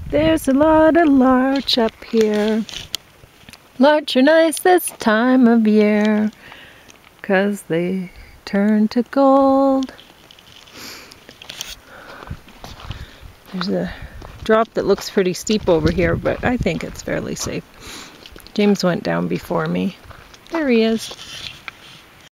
There's a lot of larch up here. Larch are nice this time of year, 'cause they turn to gold. There's a drop that looks pretty steep over here, but I think it's fairly safe. James went down before me. There he is.